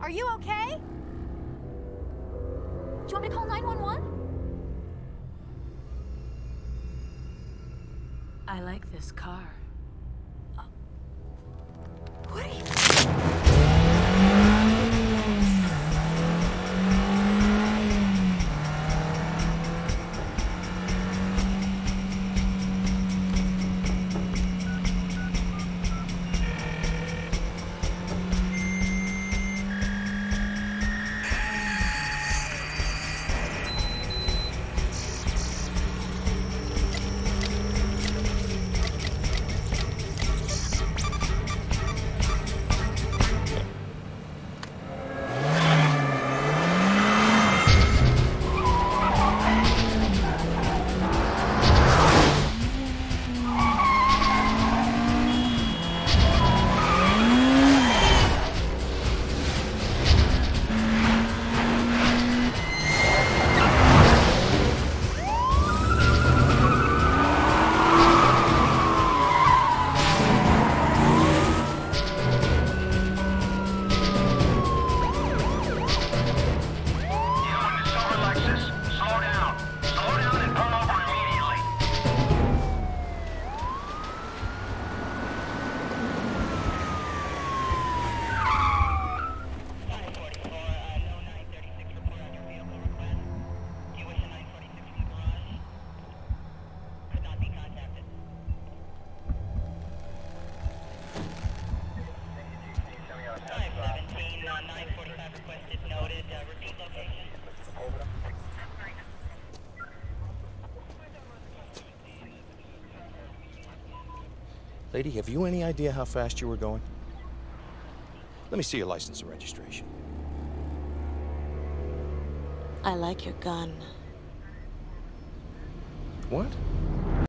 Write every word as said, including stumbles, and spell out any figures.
Are you okay? Do you want me to call nine one one? I like this car. Uh, what are you... Lady, have you any idea how fast you were going? Let me see your license and registration. I like your gun. What?